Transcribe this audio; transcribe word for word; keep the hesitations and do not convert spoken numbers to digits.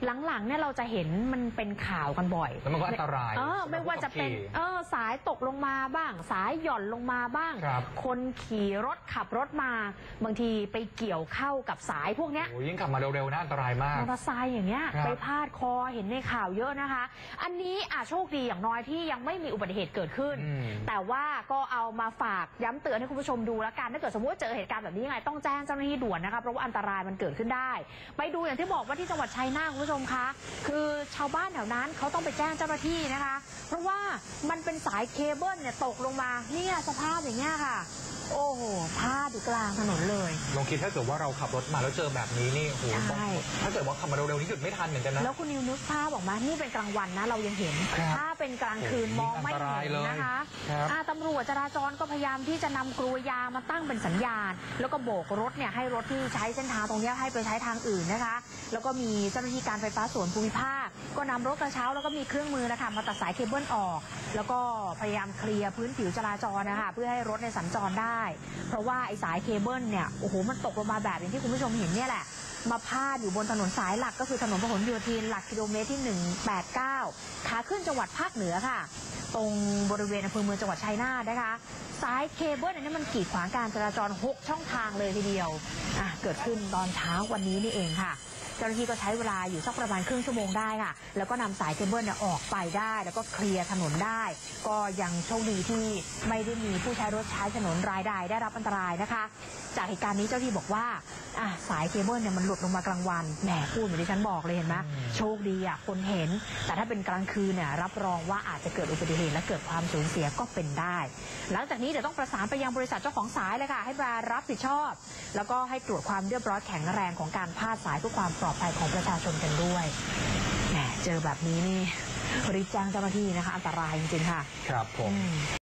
หลังๆเนี่ยเราจะเห็นมันเป็นข่าวกันบ่อยแล้วมันก็อันตรายเออไม่ว่าจะเป็นเออสายตกลงมาบ้างสายหย่อนลงมาบ้าง คนขี่รถขับรถมาบางทีไปเกี่ยวเข้ากับสายพวกเนี้ยโอ้ยิ่งขับมาเร็วๆน่าอันตรายมากมอเตอร์ไซค์อย่างเงี้ยไปพาดคอเห็นในข่าวเยอะนะคะอันนี้อ่ะโชคดีอย่างน้อยที่ยังไม่มีอุบัติเหตุเกิดขึ้นแต่ว่าก็เอามาฝากย้ำเตือนให้คุณผู้ชมดูแล้วกันถ้าเกิดสมมติว่าเจอเหตุการณ์แบบนี้ยังไงต้องแจ้งเจ้าหน้าที่ด่วนนะคะเพราะว่าอันตรายมันเกิดขึ้นได้ไปดูอย่างที่บอกว่าที่จังหวัดชัยนาทคุณผู้ชมคะคือชาวบ้านแถวนั้นเขาต้องไปแจ้งเจ้าหน้าที่นะคะเพราะว่ามันเป็นสายเคเบิลเนี่ยตกลงมาเนี่ยสภาพอย่างเงี้ยค่ะโอ้โหพาดอยู่กลางถนนเลยลองคิดถ้าเกิดว่าเราขับรถมาแล้วเจอแบบนี้นี่โอ้โหถ้าเกิดว่าขับมาเร็วๆนี่หยุดไม่ทันเหมือนกันนะแล้วคุณนิวนึกภาพบอกมานี่เป็นกลางวันนะเรายังเห็นถ้าเป็นกลางคืนมองไม่เห็นนะคะตำรวจจราจรก็พยายามที่จะนำกลวยยางมาตั้งเป็นสัญญาณแล้วก็โบกรถเนี่ยให้รถที่ใช้เส้นทางตรงนี้ให้ไปใช้ทางอื่นนะคะแล้วก็มีเจ้าหน้าที่การไฟฟ้าส่วนภูมิภาคก็นำรถกระเช้าแล้วก็มีเครื่องมือนะคะมาตัดสายเคเบิลออกแล้วก็พยายามเคลียร์พื้นผิวจราจรนะคะเพื่อให้รถในสัญจรได้เพราะว่าไอ้สายเคเบิลเนี่ยโอ้โหมันตกลงมาแบบอย่างที่คุณผู้ชมเห็นเนี่ยแหละมาพาดอยู่บนถนนสายหลักก็คือถนนพหลโยธินหลักกิโลเมตรที่หนึ่งแปดเก้าขาขึ้นจังหวัดภาคเหนือค่ะตรงบริเวณอำเภอเมืองจังหวัดชัยนาทนะคะสายเคเบิลอันนี้มันกีดขวางการจราจรหกช่องทางเลยทีเดียวอ่ะเกิดขึ้นตอนเช้าวันนี้นี่เองค่ะเจ้าหน้าที่ก็ใช้เวลาอยู่สักประมาณครึ่งชั่วโมงได้ค่ะแล้วก็นำสายเคเบิลเนี่ยออกไปได้แล้วก็เคลียร์ถนนได้ก็ยังโชคดีที่ไม่ได้มีผู้ใช้รถใช้ถนนรายใดได้รับอันตรายนะคะจากเหตุการณ์นี้เจ้าหน้าที่บอกว่าอ่ะสายเคเบิลเนี่ยมันหลุดลงมากลางวันแหมพูดเหมือนที่ฉันบอกเลยเห็นไหมโชคดีอ่ะคนเห็นแต่ถ้าเป็นกลางคืนเนี่ยรับรองว่าอาจจะเกิดอุบัติเหตุและเกิดความสูญเสียก็เป็นได้หลังจากนี้เดี๋ยวต้องประสานไปยังบริษัทเจ้าของสายเลยค่ะให้มารับผิดชอบแล้วก็ให้ตรวจความเรียบร้อยแข็งแรงของการพาดสายเพื่อความปลอดภัยของประชาชนกันด้วยแหมเจอแบบนี้นี่รีบแจ้งเจ้าหน้าที่นะคะอันตรายจริงๆค่ะครับผม